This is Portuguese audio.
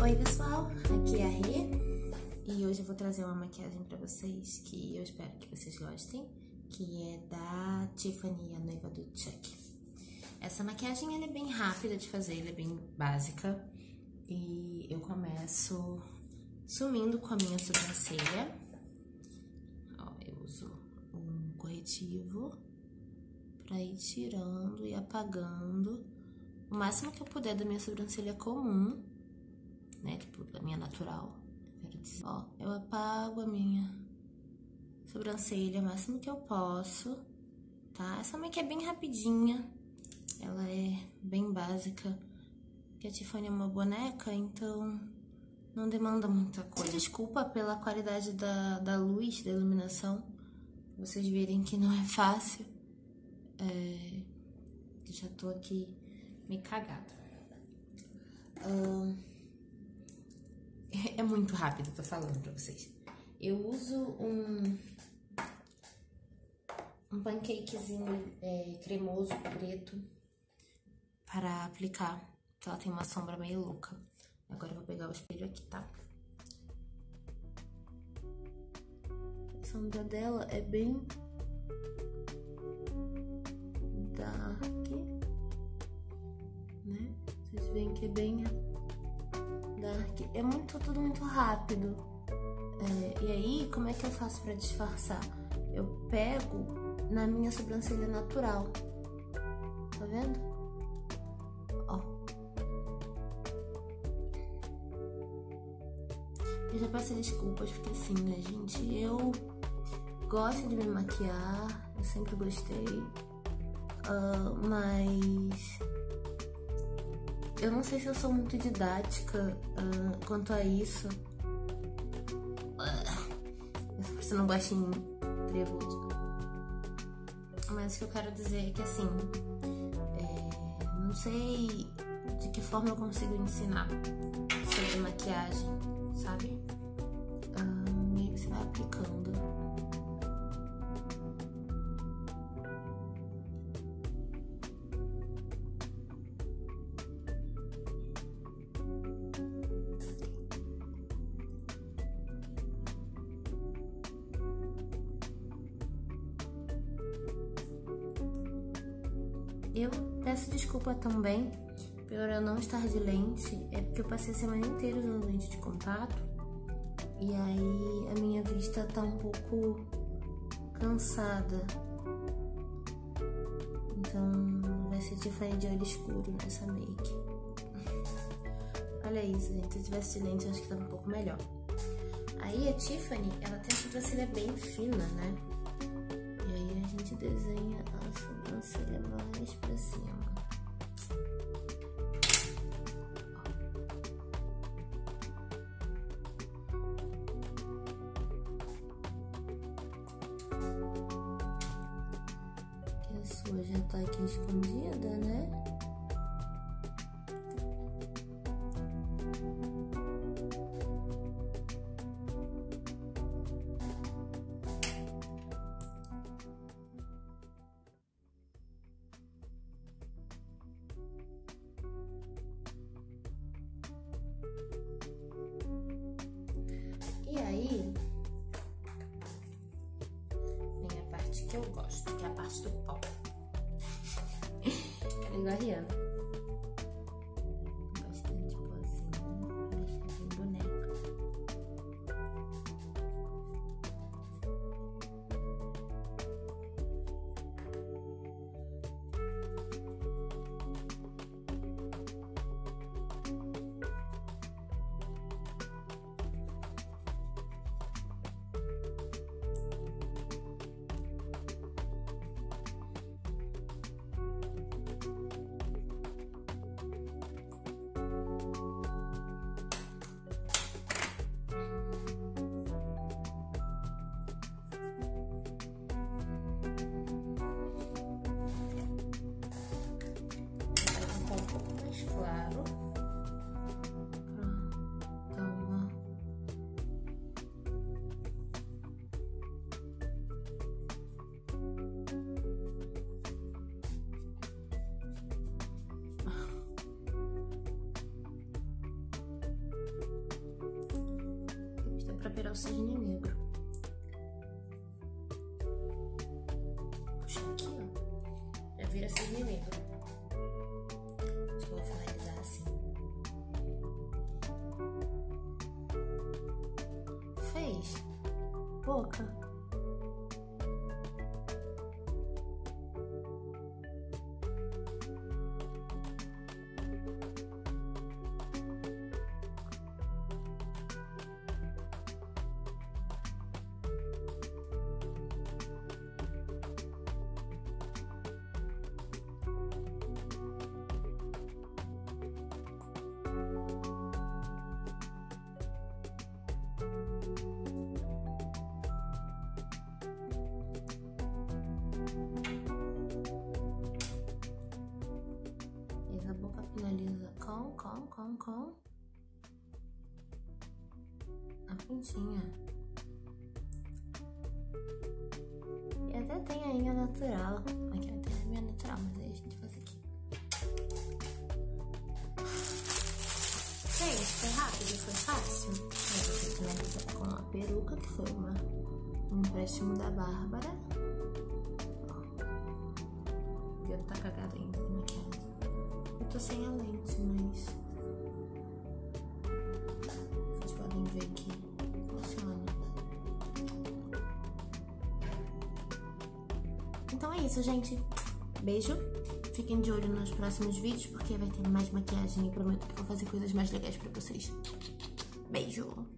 Oi pessoal, aqui é a Rê e hoje eu vou trazer uma maquiagem pra vocês que eu espero que vocês gostem, que é da Tiffany, a noiva do Chuck. Essa maquiagem ela é bem rápida de fazer, ela é bem básica e eu começo sumindo com a minha sobrancelha. Ó, eu uso um corretivo pra ir tirando e apagando o máximo que eu puder da minha sobrancelha comum, né, tipo, da minha natural, quero dizer. Ó, eu apago a minha sobrancelha o máximo que eu posso, tá? Essa make é bem rapidinha, ela é bem básica, porque a Tiffany é uma boneca, então não demanda muita coisa. Desculpa pela qualidade da luz, da iluminação, vocês verem que não é fácil. Eu já tô aqui meio cagada. É muito rápido, tô falando pra vocês. Eu uso um pancakezinho cremoso, preto, para aplicar, porque ela tem uma sombra meio louca. Agora eu vou pegar o espelho aqui, tá? A sombra dela é bem dark, né? Vocês veem que é bem dark. É tudo muito rápido. E aí, como é que eu faço pra disfarçar? Eu pego na minha sobrancelha natural. Tá vendo? Ó. Eu já peço desculpas, porque assim, né, gente? Eu gosto de me maquiar. Eu sempre gostei. Mas eu não sei se eu sou muito didática quanto a isso. Você não gosta em trevo. Mas o que eu quero dizer é que assim, não sei de que forma eu consigo ensinar sobre maquiagem, sabe? Você vai aplicando. Eu peço desculpa também por eu não estar de lente, é porque eu passei a semana inteira usando lente de contato e aí a minha vista tá um pouco cansada. Então vai ser Tiffany de olho escuro nessa make. Olha isso, gente, se eu tivesse de lente eu acho que tava um pouco melhor. Aí a Tiffany, ela tem a sobrancelha bem fina, né? E aí a gente desenha a sobrancelha mais pra cima. Aqui a sua já tá aqui escondida, né? E aí, vem a parte que eu gosto, que é a parte do pó. Quero igual a Rihanna. Bastante pó assim, parece que tem boneca. virar o cisne negro. Puxar aqui, ó. Já vira cisne negro. Acho que eu vou finalizar assim. Fez? Boca. Finaliza com a pontinha. E até tem a linha natural. Aqui até a minha natural, mas aí a gente faz aqui. Gente, foi rápido, foi fácil. Aí você finaliza com a peruca, que foi um empréstimo da Bárbara. O dedo tá cagado ainda de maquiagem. Eu tô sem a lente, mas vocês podem ver que funciona. Então é isso, gente. Beijo. Fiquem de olho nos próximos vídeos, porque vai ter mais maquiagem e prometo que vou fazer coisas mais legais pra vocês. Beijo!